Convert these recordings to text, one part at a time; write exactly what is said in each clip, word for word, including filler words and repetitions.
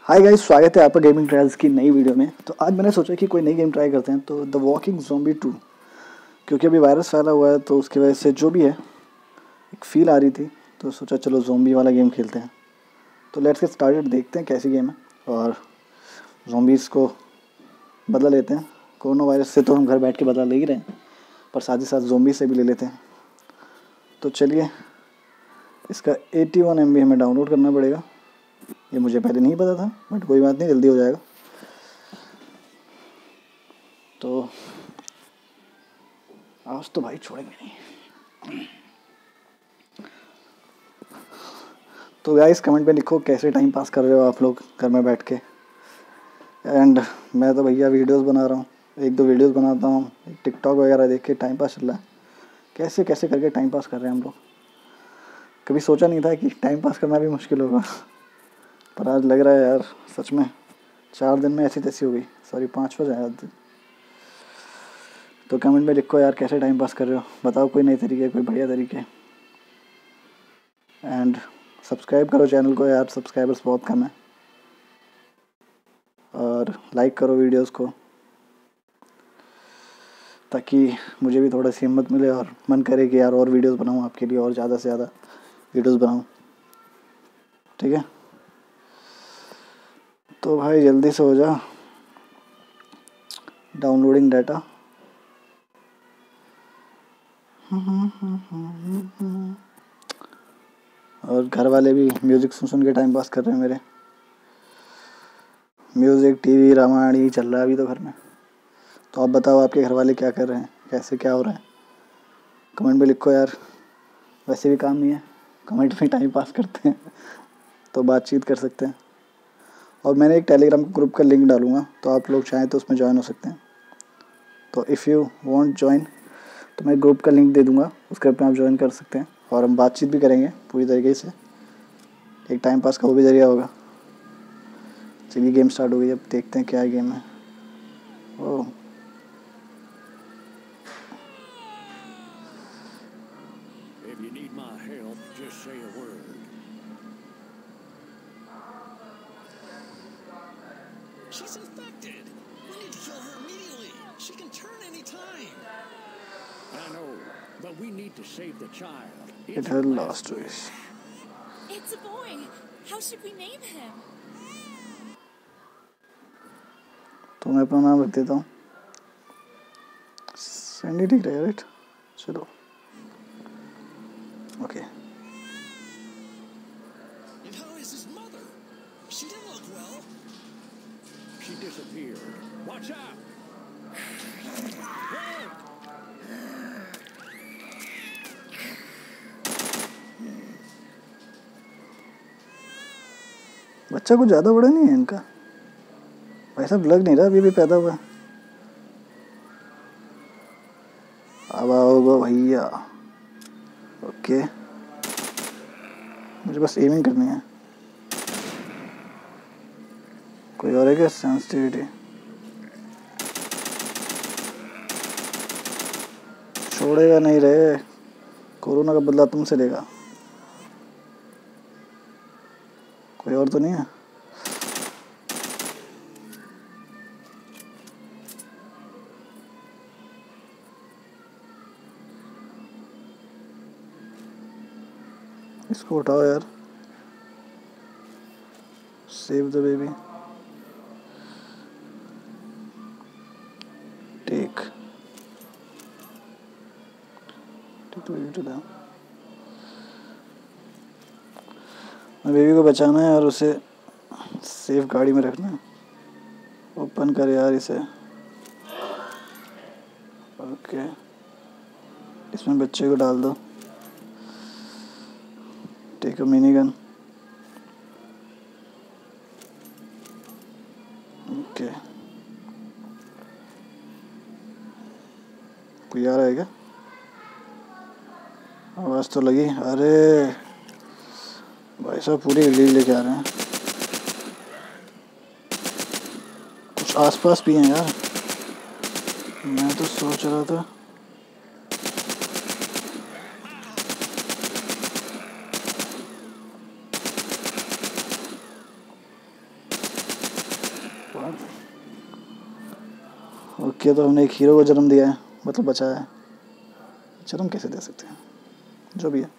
Hi guys, स्वागत है आपका गेमिंग ट्रायल्स की नई वीडियो में। तो आज मैंने सोचा कि कोई नई गेम ट्राई करते हैं, तो द वॉकिंग ज़ॉम्बी टू, क्योंकि अभी वायरस फैला हुआ है तो उसकी वजह से जो भी है एक फ़ील आ रही थी, तो सोचा चलो ज़ॉम्बी वाला गेम खेलते हैं। तो लेट्स गेट स्टार्टेड, देखते हैं कैसी गेम है और ज़ॉम्बीज़ को बदला लेते हैं। कोरोना वायरस से तो हम घर बैठ के बदला ले ही रहे हैं, पर साथ ही साथ ज़ॉम्बी से भी ले लेते हैं। तो चलिए, इसका एटी वन एम बी हमें डाउनलोड करना पड़ेगा। ये मुझे पहले नहीं पता था, बट कोई बात नहीं, जल्दी हो जाएगा। तो आज तो भाई छोड़ेंगे नहीं। तो गाइस कमेंट पे लिखो कैसे टाइम पास कर रहे हो आप लोग घर में बैठ के। एंड मैं तो भैया वीडियोस बना रहा हूँ, एक दो वीडियोस बनाता हूँ, टिकटॉक वगैरह देख के टाइम पास चल रहा है। कैसे कैसे करके टाइम पास कर रहे हैं हम लोग। कभी सोचा नहीं था कि टाइम पास करना भी मुश्किल होगा, पर आज लग रहा है यार सच में चार दिन में ऐसी तैसी हो गई। सॉरी, पाँच बजे आया दिन। तो कमेंट में लिखो यार कैसे टाइम पास कर रहे हो, बताओ कोई नए तरीके, कोई बढ़िया तरीके। एंड सब्सक्राइब करो चैनल को यार, सब्सक्राइबर्स बहुत कम है। और लाइक करो वीडियोस को, ताकि मुझे भी थोड़ा सी हिम्मत मिले और मन करे कि यार और वीडियोस बनाऊं आपके लिए, और ज़्यादा से ज़्यादा वीडियोस बनाऊं। ठीक है, तो भाई जल्दी से हो जा। Downloading data. और घर वाले भी म्यूज़िक सुन सुन के टाइम पास कर रहे हैं मेरे। म्यूज़िक, टीवी, रामायण ही चल रहा है अभी तो घर में। तो आप बताओ आपके घर वाले क्या कर रहे हैं, कैसे क्या हो रहा है, कमेंट में लिखो यार। वैसे भी काम नहीं है, कमेंट में टाइम पास करते हैं तो बातचीत कर सकते हैं। और मैंने एक टेलीग्राम ग्रुप का लिंक डालूँगा, तो आप लोग चाहें तो उसमें ज्वाइन हो सकते हैं। तो इफ़ यू वांट ज्वाइन, तो मैं ग्रुप का लिंक दे दूँगा, उस ग्रुप में आप ज्वाइन कर सकते हैं और हम बातचीत भी करेंगे पूरी तरीके से। एक टाइम पास का वो भी ज़रिया होगा। चलिए गेम स्टार्ट हो गई, अब देखते हैं क्या गेम है। ओह, If you need my help, just say a word. She's infected. We need to kill her immediately. She can turn any time. I know, but we need to save the child. it had last wish. It's a boy. How should we name him? तो मैं अपना नाम रख देता हूँ Sandy. ठीक रहेगा right? चलो okay. And how is his mother? She didn't look well. She disappeared. Watch out! बच्चा कुछ ज़्यादा बड़ा नहीं है इनका, भाई साहब लग नहीं रहा अभी भी पैदा हुआ। अब आओगे भैया। ओके, मुझे बस एमिंग करनी है। कोई और है क्या? सेंसिटिविटी छोड़ेगा नहीं रे, कोरोना का बदला तुमसे लेगा। कोई और तो नहीं है? इसको उठाओ यार। Save the baby. Take take the baby to the. Baby को बचाना है और उसे सेफ गाड़ी में रखना है। ओपन कर यार इसे। ओके, इसमें बच्चे को डाल दो। Take a mini gun. Okay, कोई आ रहा है क्या? आवाज़ तो लगी। अरे भाई साहब पूरी रील लेके आ रहे हैं। कुछ आसपास भी हैं यार, मैं तो सोच रहा था। ओके, तो हमने एक हीरो को जन्म दिया है, मतलब बचाया है। जन्म कैसे दे सकते हैं, जो भी है।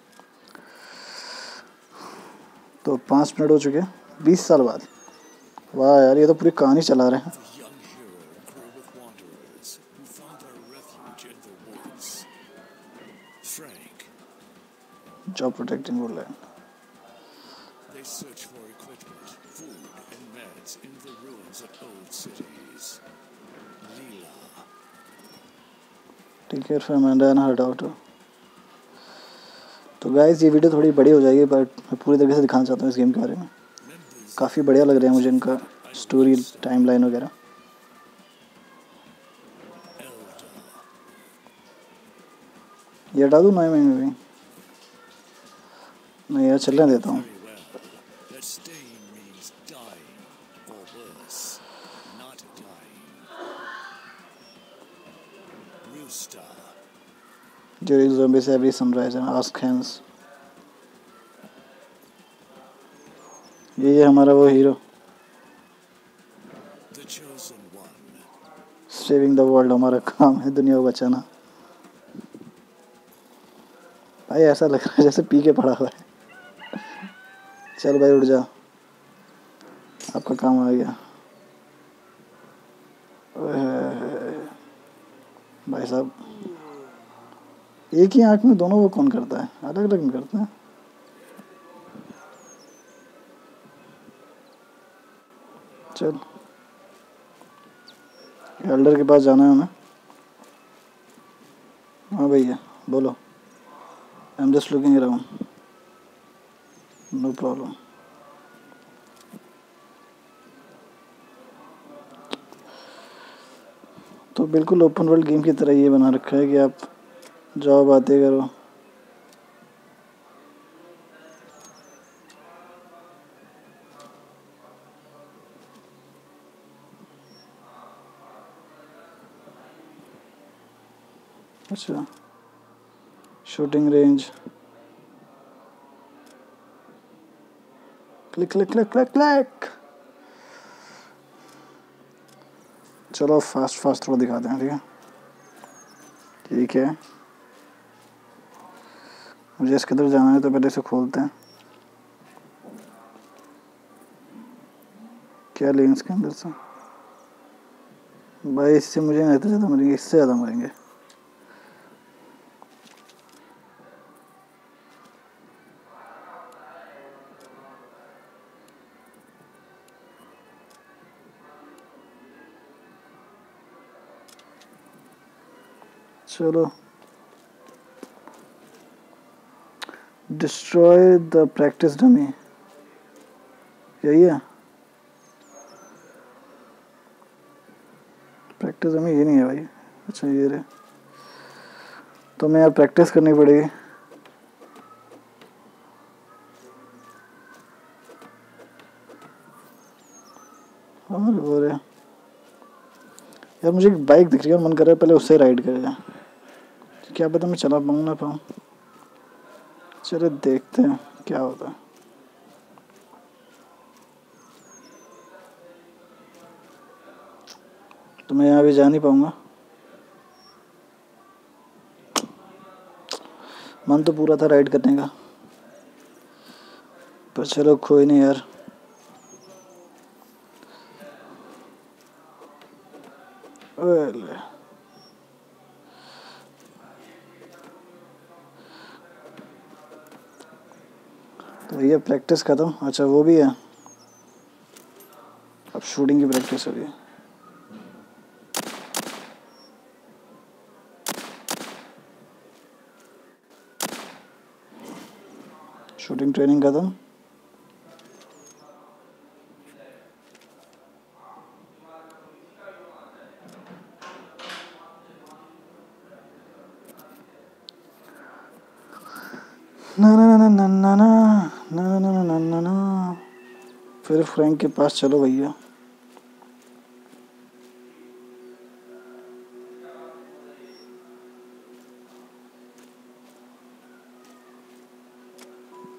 तो पाँच मिनट हो चुके हैं, बीस साल बाद। वाह यार, ये तो पूरी कहानी चला रहे हैं। The young hero grew with wanderers who found their refuge in the woods. Frank, job protecting बोल रहे हैं। they search for equipment, food, and meds in the ruins of old cities. Leela, take care for Amanda and her daughter. तो guys, ये video थोड़ी बड़ी हो जाएगी, but मैं पूरी तरीके से दिखाना चाहता हूँ इस गेम के बारे में। members काफ़ी बढ़िया लग रहा है मुझे इनका स्टोरी, टाइमलाइन वगैरह। Elda, ये हटा दूँ नए में भी? नहीं यार, चलने देता हूँ। very well. That staying means dying, or worse, not dying. Rooster, During zombies every sunrise and ask hands। ये ये हमारा वो hero, the chosen one. Saving the world हमारा काम है, दुनिया को बचाना। भाई ऐसा लग रहा है जैसे पी के पड़ा हुआ है। चल भाई उठ जा, आपका काम आ गया। ओए, भाई साहब, एक ही आंख में दोनों वो कौन करता है, अलग अलग में करता है। चल, एल्डर के पास जाना है हमें। हाँ भैया बोलो। I am just looking around, no problem. तो बिल्कुल ओपन वर्ल्ड गेम की तरह ये बना रखा है कि आप जाओ, बातें करो। अच्छा, shooting range, click click click click click. चलो फास्ट फास्ट थोड़ा दिखाते हैं, ठीक है? ठीक है, मुझे इसके अंदर जाना है, तो पहले इसे खोलते हैं। क्या लें इसके अंदर से? भाई इससे मुझे नहीं लगता ज़्यादा मरेंगे, इससे ज़्यादा मरेंगे। चलो, डिस्ट्रॉय द प्रैक्टिस डमी, यही है। प्रैक्टिस डमी ये नहीं है भाई। अच्छा ये रहे, तो मैं यार प्रैक्टिस करनी पड़ेगी। और वो रहे यार, मुझे एक बाइक दिख रही है और मन कर रहा है पहले उससे राइड करे जाए। क्या पता मैं चला पाऊँ ना पाऊँ। चलो देखते हैं क्या होता है। तो मैं यहाँ भी जा नहीं पाऊँगा। मन तो पूरा था राइड करने का, पर चलो कोई नहीं यार। ओले, तो ये प्रैक्टिस खत्म। अच्छा वो भी है, अब शूटिंग की प्रैक्टिस हो रही है। शूटिंग ट्रेनिंग खत्म। ना ना ना ना ना ना ना ना ना ना ना ना। फिर फ्रैंक के पास चलो भैया।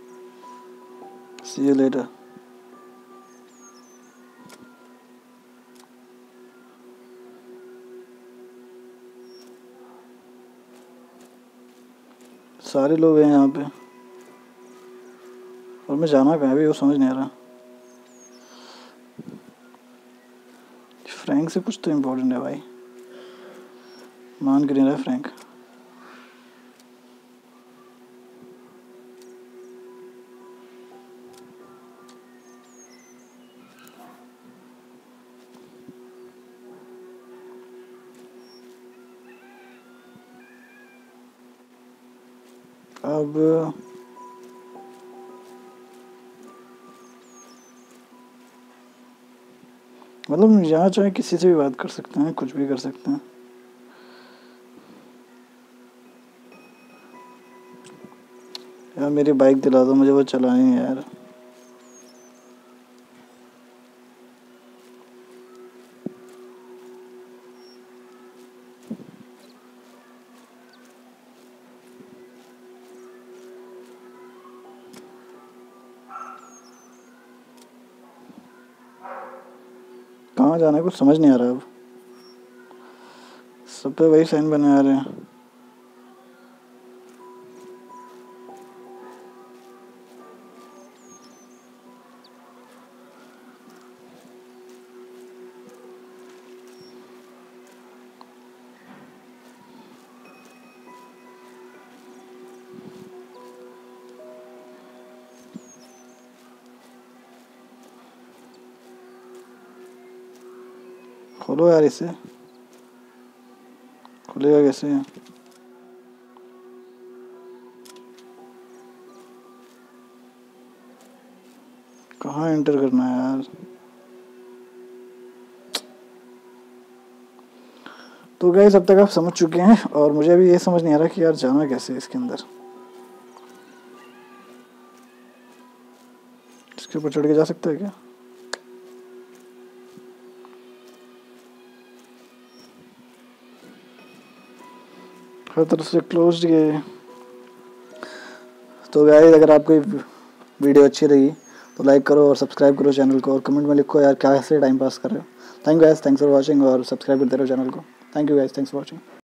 See you later. सारे लोग हैं यहाँ पे और मैं जाना कहाँ है अभी वो समझ नहीं आ रहा। फ्रैंक से कुछ तो इम्पोर्टेंट है भाई, मान के नहीं रहा फ्रैंक। अब मतलब यहाँ चाहे किसी से भी बात कर सकते हैं, कुछ भी कर सकते हैं। यार मेरी बाइक दिला दो, मुझे वो चलानी है यार। कहाँ जाना है कुछ समझ नहीं आ रहा। अब सब पे वही साइन बने आ रहे हैं। खोलो यार इसे, खुलेगा कैसे? कहाँ एंटर करना है यार? तो गाइस अब तक आप समझ चुके हैं और मुझे अभी ये समझ नहीं आ रहा कि यार जाना कैसे इसके अंदर। इसके ऊपर चढ़ के जा सकता है क्या? हर तरफ से क्लोज्ड ये। तो गाइस अगर आपको वीडियो अच्छी लगी तो लाइक करो और सब्सक्राइब करो चैनल को और कमेंट में लिखो यार क्या ऐसे टाइम पास कर रहे हो। Thank you guys, thanks for watching और सब्सक्राइब करते रहो चैनल को। Thank you guys, thanks for watching.